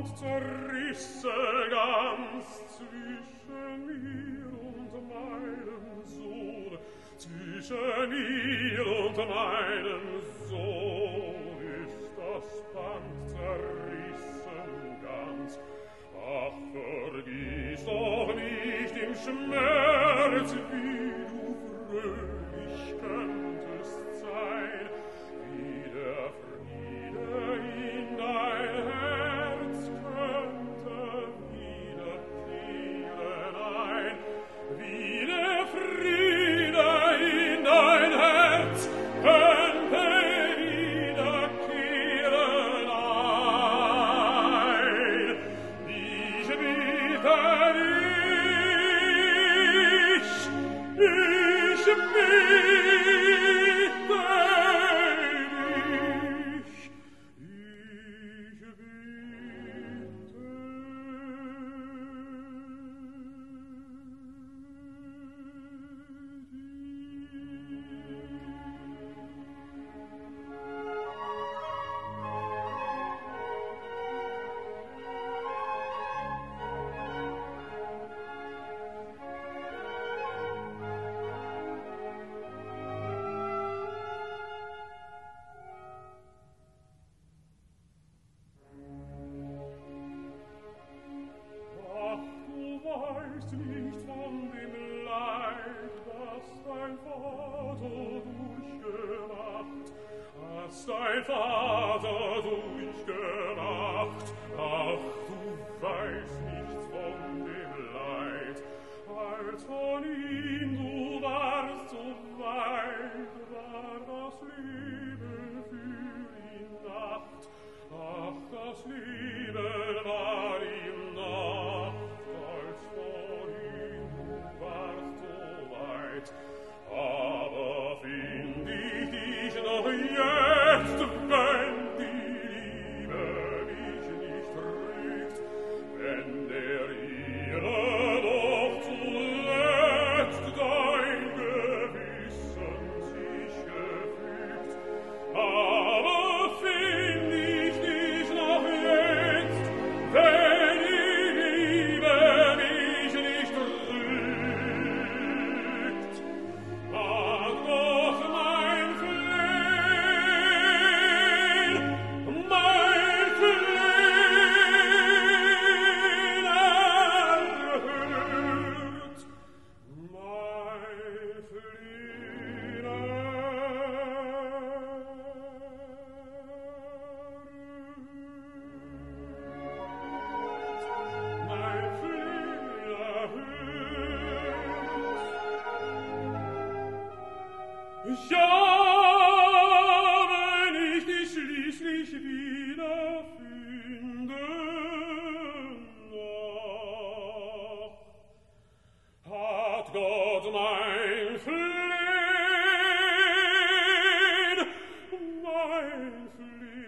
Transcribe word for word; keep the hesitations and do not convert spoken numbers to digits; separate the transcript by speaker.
Speaker 1: zerrisse ganz zwischen mir und meinem Sohn, zwischen mir und meinem Sohn ist das Band zerrissen ganz. Ach, vergiss doch nicht im Schmerz, wie du fröhlich könntest sein, wie der Friede in dein Herz könnte wiederkehren ein, wie der Friede in dein Herz könnte wiederkehren ein. Ich bitte dich, ich bitte dein Vater durchgemacht. Ach, du weißt nichts von dem Leid, als von ihm du warst so weit, war das Leben für ihn Nacht. Ach, das Leben war ihm Nacht, als von ihm du warst so weit. Aber find ich dich noch jetzt, wenn die Liebe mich nicht trägt, wenn der ihre doch zuletzt dein Gewissen sich gefügt. Aber find ich dich noch jetzt, wenn die Liebe mich nicht trügt. Mach doch mein Flehen, mein Flehen erhört, mein Flehen erhört, mein Flehen erhört. Ja, wenn ich dich schließlich wiederfinden noch, hat Gott mein Flehen, mein Flehen